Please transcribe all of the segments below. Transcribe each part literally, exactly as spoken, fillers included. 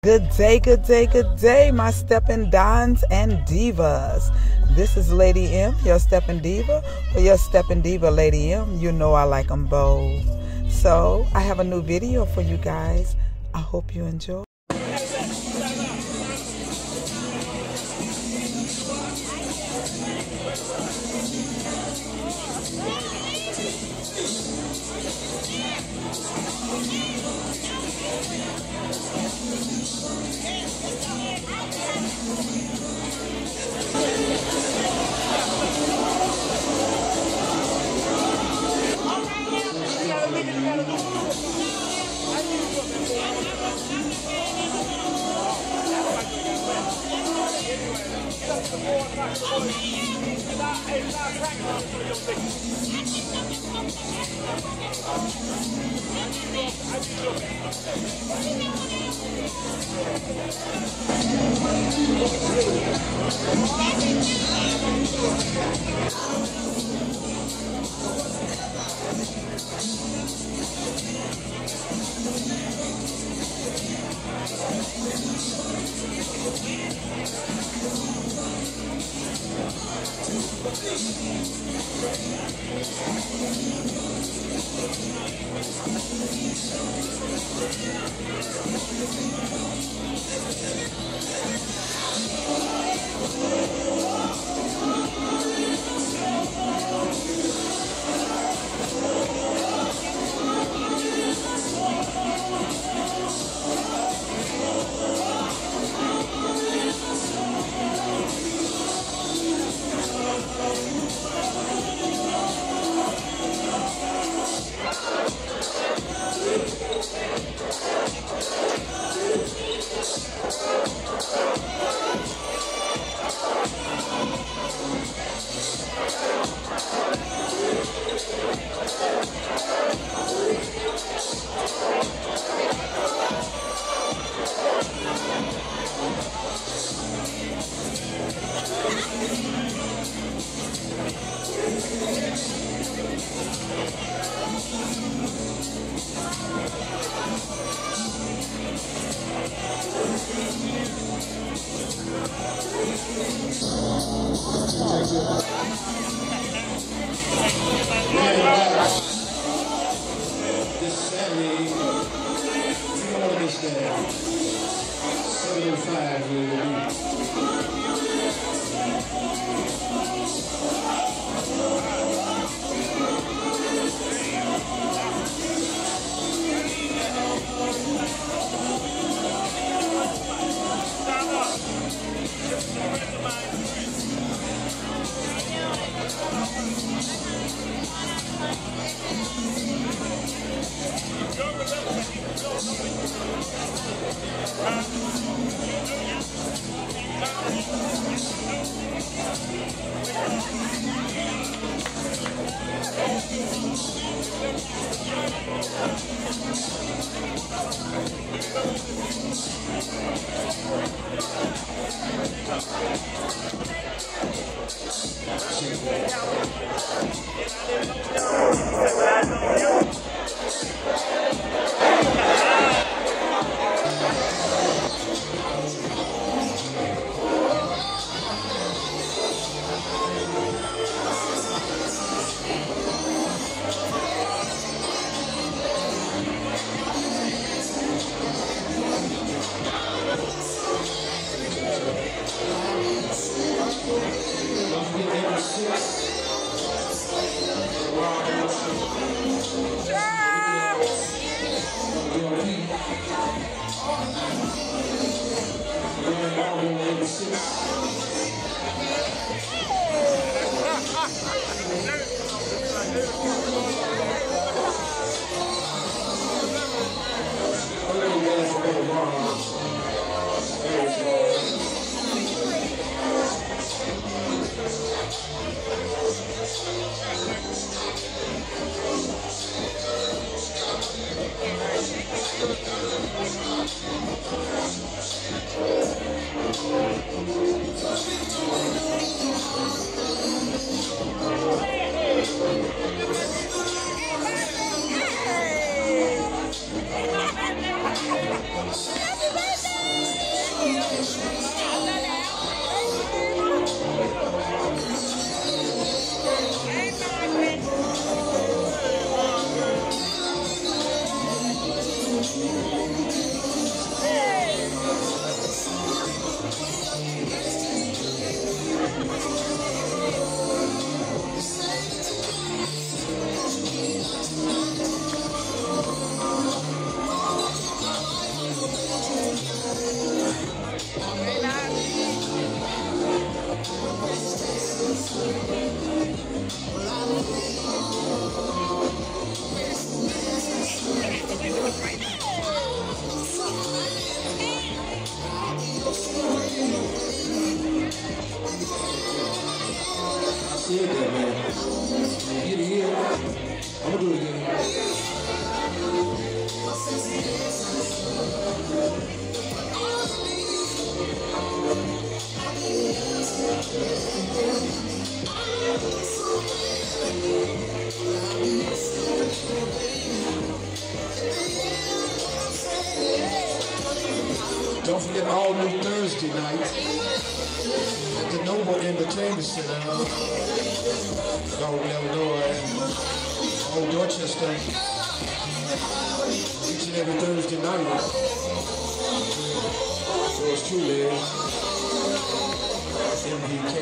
Good day, good day, good day, my steppin' dons and divas. This is Lady M, your steppin' diva, or your steppin' diva, Lady M. You know I like them both. So I have a new video for you guys. I hope you enjoy. Yeah! Don't forget all new Thursday night at the Noble Entertainment Center. Chicago, Illinois, Old Dorchester. Each and every Thursday night. Yours truly, M V K.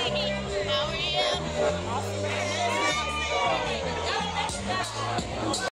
How are you?